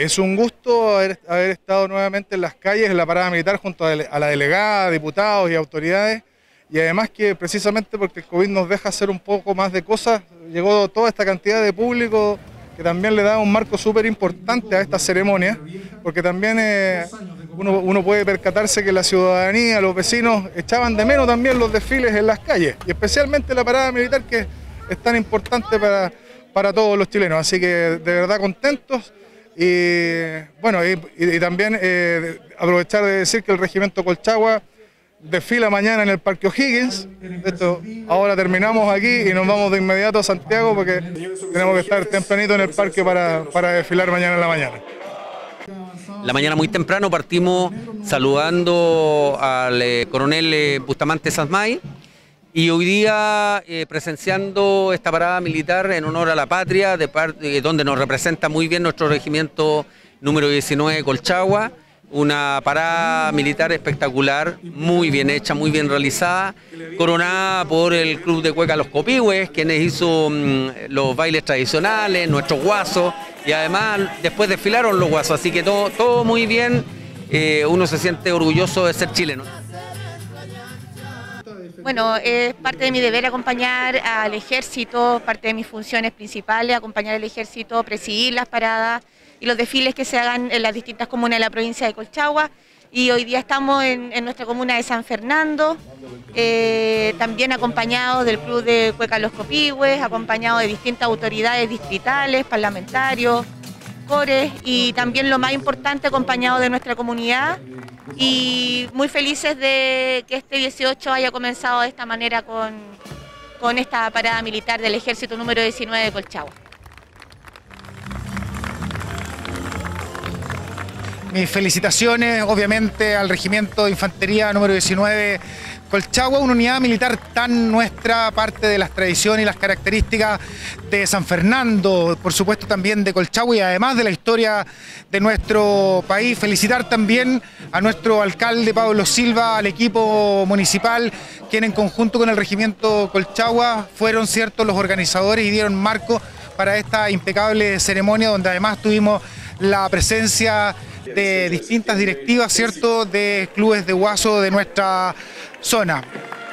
Es un gusto haber estado nuevamente en las calles, en la parada militar, junto a la delegada, diputados y autoridades, y además que precisamente porque el COVID nos deja hacer un poco más de cosas, llegó toda esta cantidad de público que también le da un marco súper importante a esta ceremonia, porque también uno puede percatarse que la ciudadanía, los vecinos, echaban de menos también los desfiles en las calles, y especialmente la parada militar, que es tan importante para todos los chilenos. Así que de verdad contentos. Y bueno, y también aprovechar de decir que el Regimiento Colchagua desfila mañana en el Parque O'Higgins. Ahora terminamos aquí y nos vamos de inmediato a Santiago, porque tenemos que estar tempranito en el parque para desfilar mañana en la mañana. La mañana muy temprano partimos saludando al coronel Bustamante Sasmay, y hoy día presenciando esta parada militar en honor a la patria, donde nos representa muy bien nuestro regimiento número 19 Colchagua, una parada militar espectacular, muy bien hecha, muy bien realizada, coronada por el Club de Cueca Los Copihue, quienes hizo los bailes tradicionales, nuestros guasos, y además después desfilaron los guasos, así que todo muy bien, uno se siente orgulloso de ser chileno. Bueno, es parte de mi deber acompañar al ejército, parte de mis funciones principales, acompañar al ejército, presidir las paradas y los desfiles que se hagan en las distintas comunas de la provincia de Colchagua. Y hoy día estamos en nuestra comuna de San Fernando, también acompañados del Club de Cueca Los Copihue, acompañados de distintas autoridades distritales, parlamentarios, cores, y también lo más importante, acompañados de nuestra comunidad. Y muy felices de que este 18 haya comenzado de esta manera con esta parada militar del Ejército número 19 de Colchagua. Mis felicitaciones, obviamente, al Regimiento de Infantería número 19 Colchagua, una unidad militar tan nuestra, parte de las tradiciones y las características de San Fernando, por supuesto también de Colchagua, y además de la historia de nuestro país. Felicitar también a nuestro alcalde Pablo Silva, al equipo municipal, quien en conjunto con el Regimiento Colchagua fueron ciertos los organizadores y dieron marco para esta impecable ceremonia, donde además tuvimos la presencia de distintas directivas, ¿cierto?, de clubes de guaso de nuestra zona.